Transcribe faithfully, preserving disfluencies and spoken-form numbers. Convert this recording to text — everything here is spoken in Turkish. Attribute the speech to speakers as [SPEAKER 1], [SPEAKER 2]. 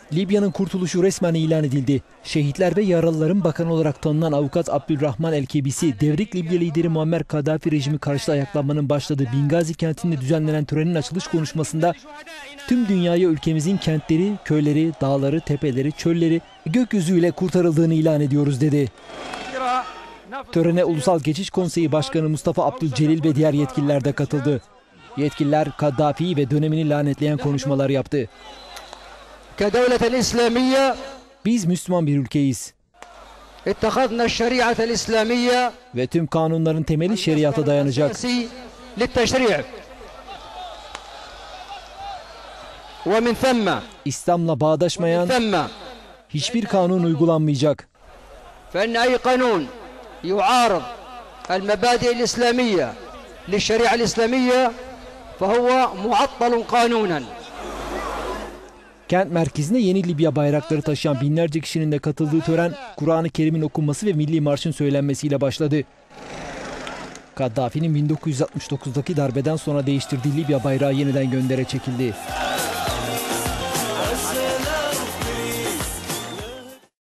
[SPEAKER 1] Libya'nın kurtuluşu resmen ilan edildi. Şehitler ve yaralıların bakanı olarak tanınan avukat Abdülrahman El-Kebisi, devrik Libya lideri Muammer Kaddafi rejimi karşıtı ayaklanmanın başladığı Bingazi kentinde düzenlenen törenin açılış konuşmasında tüm dünyaya ülkemizin kentleri, köyleri, dağları, tepeleri, çölleri gökyüzüyle kurtarıldığını ilan ediyoruz dedi. Törene Ulusal Geçiş Konseyi Başkanı Mustafa Abdülcelil ve diğer yetkililer de katıldı. Yetkililer Kaddafi'yi ve dönemini lanetleyen konuşmalar yaptı. Biz Müslüman bir ülkeyiz. Ve tüm kanunların temeli şeriata dayanacak. İslam'la bağdaşmayan hiçbir kanun uygulanmayacak. Kent merkezinde yeni Libya bayrakları taşıyan binlerce kişinin de katıldığı tören, Kur'an-ı Kerim'in okunması ve milli marşın söylenmesiyle başladı. Kaddafi'nin bin dokuz yüz altmış dokuzdaki darbeden sonra değiştirdiği Libya bayrağı yeniden göndere çekildi.